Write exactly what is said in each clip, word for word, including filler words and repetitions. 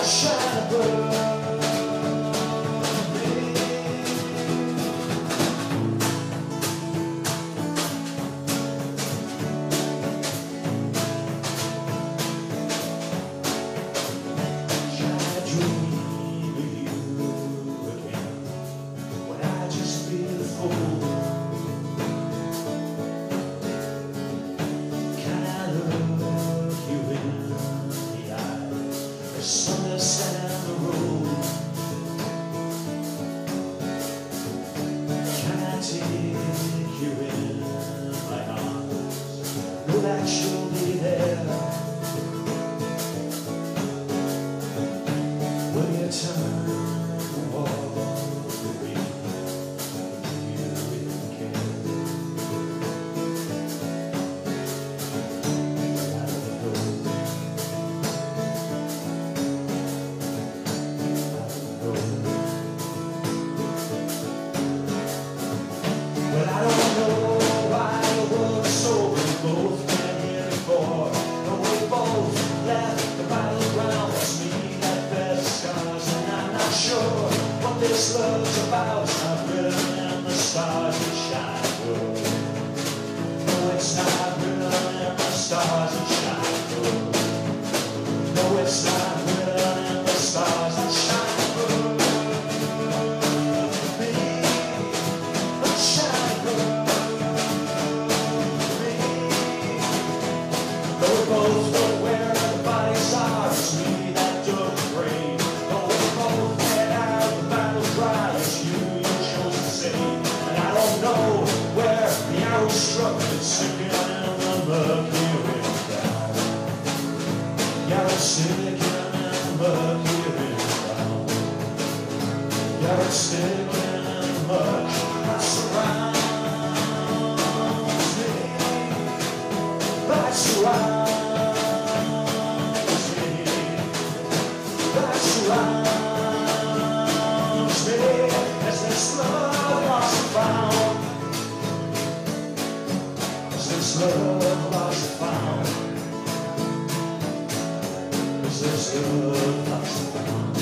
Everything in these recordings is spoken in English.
shine above me. Shall I dream of you again when I just feel a fool? Can I look you in the eye? There's sun set on the road. Can I take you in my arms? Know that you'll be there when you turn and walk away. You really care. I don't know. Well, I don't know why the world is so we both been here before. And we both left the battleground. It's me that bears the scars, and I'm not sure what this love's about. It's not written in the stars that shine through. No, it's not written in the stars that shine through. No, it's not written in the stars that shine through. We both know where the bodies are. It's me that took the grave. Though we both head out the battle cry. It's you you chose to save. And I don't know where the arrow struck. It's sinking in the mercury ground. Yeah, it's sinking in the mercury ground. Yeah, it's sinking in the mercury that surrounds me. That surrounds surrounds me as this love lost and found, as this love lost and found, as this love lost and found.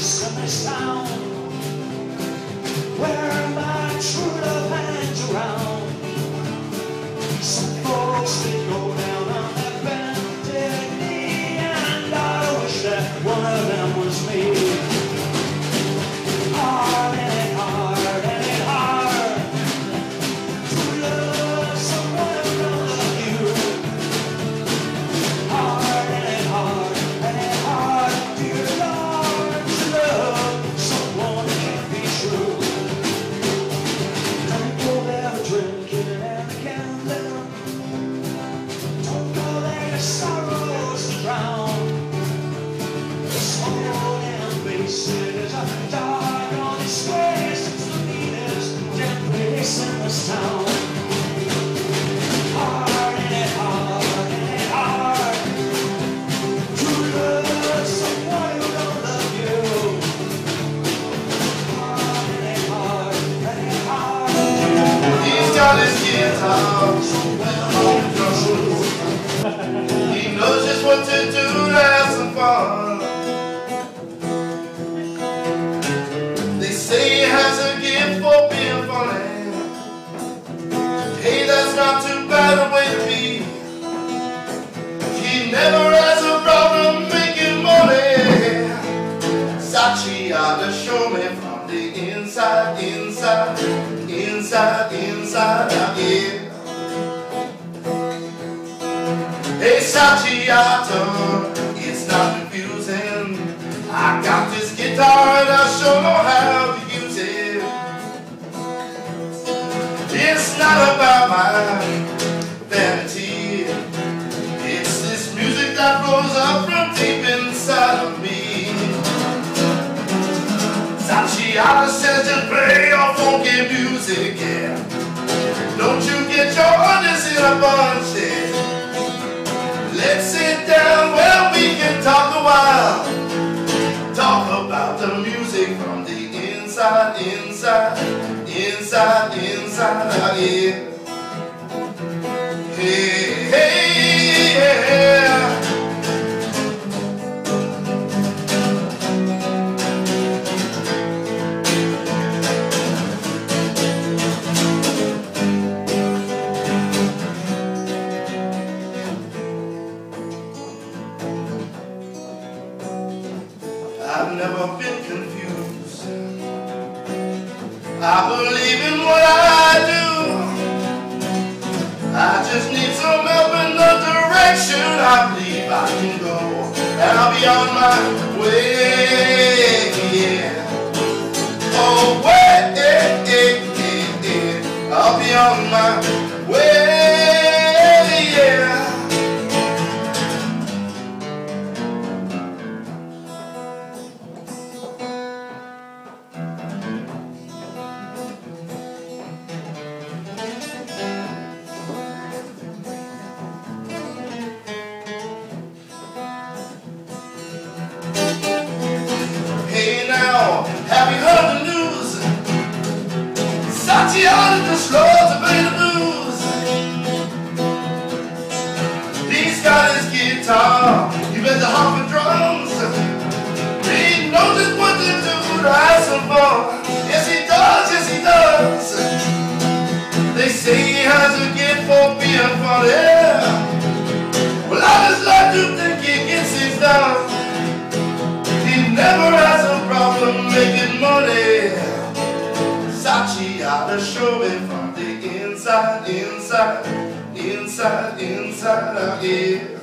place in this town where my true love hangs around. Some folks, they go down on their bended knee, and I wish that one of them was me. Hard and it hard and it hard to love someone who don't love you. Hard and it hard and it hard, dear Lord, to love someone who can't be true. Don't go there drinking and a candle. Don't go there your sorrows to drown. The small and basic is a dark on its ways. It's the meanest damn place in this town. Hard and it hard and it hard to love someone who don't love you. Hard and it hard and it hard. He's got his guitar, he knows just what to do to have some fun. They say he has a gift for being funny. Hey, that's not too bad a way to be. He never has a problem making money. Sachi ought to show me from the inside, inside, inside, inside out here. Hey, Sachiato, it's not confusing. I got this guitar and I sure know how to use it. It's not about my vanity. It's this music that flows up from deep inside of me. Sachiato says just play your funky music, yeah. Don't you get your honest in a bunch, yeah. Let's sit down where we can talk a while. Talk about the music from the inside, inside, inside, inside out here. Hey, hey, yeah. I've never been confused. I believe in what I do. I just need some help in the direction I believe I can go, and I'll be on my way, yeah. Oh, way, yeah, yeah, yeah. I'll be on my way, yeah. Have you heard the news? Sachiato just loves to play the blues. He's got his guitar, you bet the harp and drums. He knows just what to do to have some fun. Yes he does, yes he does. They say he has a gift for being funny. Well, I just like to think he gets it done. He never has a problem making money. Sachi ought to show me from the inside, inside, inside, inside out here.